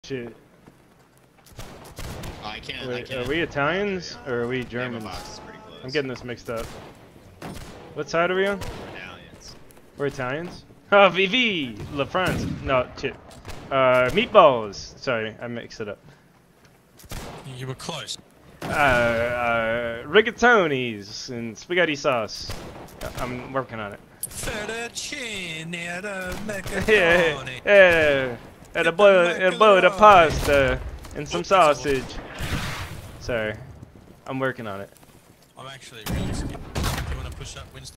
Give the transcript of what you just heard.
shit. Oh, I can't. Wait, are we Italians or are we Germans? I'm getting this mixed up. What side are we on? Italians. We're Italians? Oh, Vivi! La France. No, shit. Meatballs. Sorry, I mixed it up. You were close. Rigatonis and spaghetti sauce. I'm working on it. Fettuccine and Yeah, macaroni. yeah. And a boil of pasta and some sausage. Sorry, I'm working on it. I'm actually really scared. Do you want to push up, Winston?